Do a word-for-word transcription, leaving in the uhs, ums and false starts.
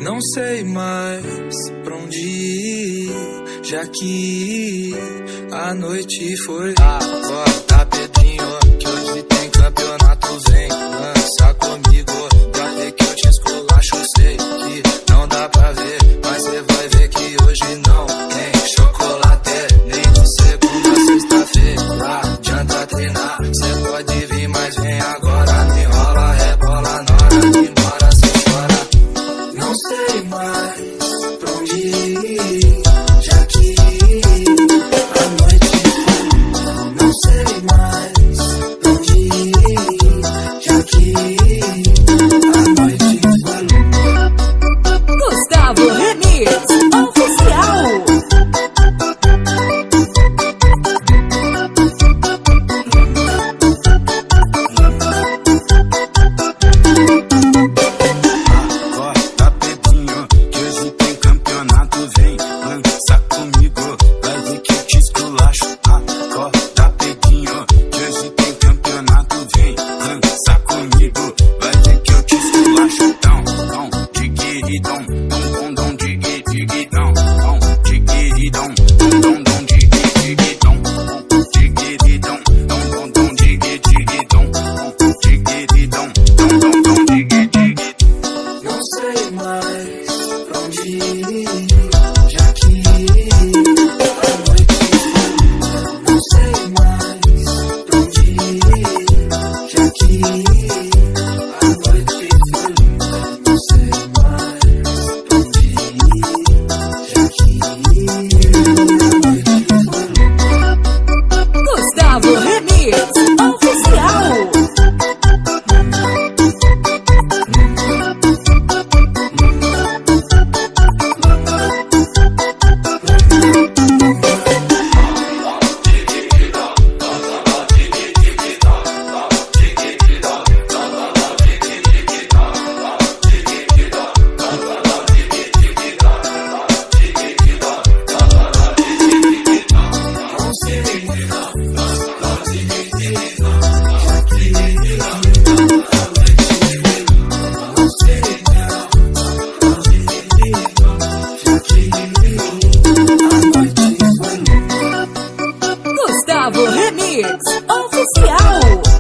Não sei mais pra onde ir, já que a noite foi. Acorda, Pedrinho, que hoje tem campeonato. Vem, dança comigo, pra ver que eu te esculacho. Sei que não dá pra ver, mas cê vai ver que hoje não tem chocolate. Nem de segunda a sexta-feira, adianta treinar. Cê pode vir, mas vem agora. Me rola, rebola na hora de ir embora, cê chora. Não sei mais pra onde ir, já que a noite foi. Não sei mais pra onde ir, já que a noite foi. Gustavo Remix Oficial. Vem, dança comigo, vai ver que eu te esculacho. Acorda, Pedrinho, que hoje tem campeonato. Vem, dança comigo, vai ver que eu te esculacho. Dom, dom, diguiridom, dom, dom, dom, diguiridom, dom, diguiridom, dom, dom, dom, diguiridom, diguiridom, dom, dom, dom, diguiridom, diguiridom, dom, dom, dom, diguiridom. Não sei mais pra onde ir, já que a noite foi. Não sei mais pra onde ir, já que a noite foi. Não sei mais pra onde ir, já que a noite foi. Gustavo Remix Oficial. Gustavo Remix Oficial.